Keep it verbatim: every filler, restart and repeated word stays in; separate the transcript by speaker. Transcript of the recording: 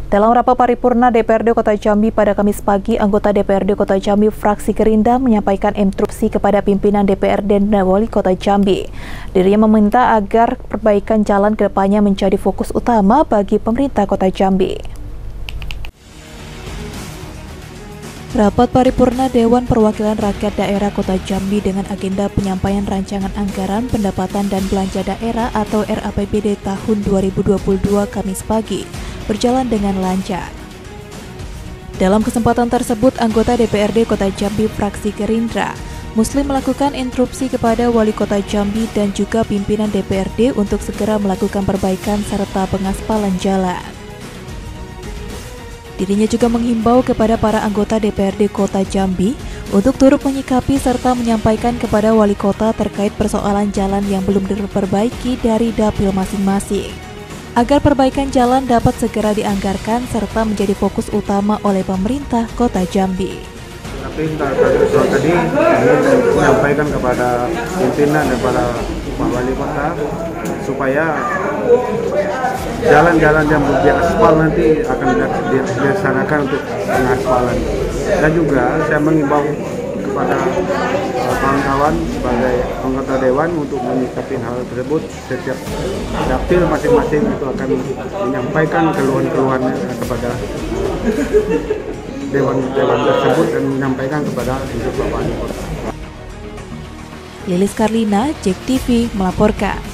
Speaker 1: Dalam rapat paripurna D P R D Kota Jambi pada Kamis pagi, anggota D P R D Kota Jambi fraksi Gerindra menyampaikan instruksi kepada pimpinan D P R D dan Wali Kota Jambi. Dirinya meminta agar perbaikan jalan ke depannya menjadi fokus utama bagi pemerintah Kota Jambi. Rapat paripurna Dewan Perwakilan Rakyat Daerah Kota Jambi dengan agenda penyampaian rancangan anggaran pendapatan dan belanja daerah atau R A P B D tahun dua ribu dua puluh dua Kamis pagi berjalan dengan lancar. Dalam kesempatan tersebut, anggota D P R D Kota Jambi fraksi Gerindra Muslim melakukan instruksi kepada Wali Kota Jambi dan juga pimpinan D P R D untuk segera melakukan perbaikan serta pengaspalan jalan. Dirinya juga menghimbau kepada para anggota D P R D Kota Jambi untuk turut menyikapi serta menyampaikan kepada Wali Kota terkait persoalan jalan yang belum diperbaiki dari dapil masing-masing, agar perbaikan jalan dapat segera dianggarkan serta menjadi fokus utama oleh pemerintah Kota Jambi.
Speaker 2: Perintah tadi menyampaikan kepada pimpinan dan para Pak Wali Kota supaya jalan-jalan yang belum diaspal nanti akan dilaksanakan untuk pengaspalan. Dan juga saya mengimbau kepada kawan-kawan sebagai anggota dewan untuk menyikapi hal tersebut. Setiap dapil masing-masing itu akan menyampaikan keluhan-keluhannya kepada dewan-dewan tersebut dan menyampaikan kepada Bapak Wali Kota.
Speaker 1: Lilis Karlina, J E K T V melaporkan.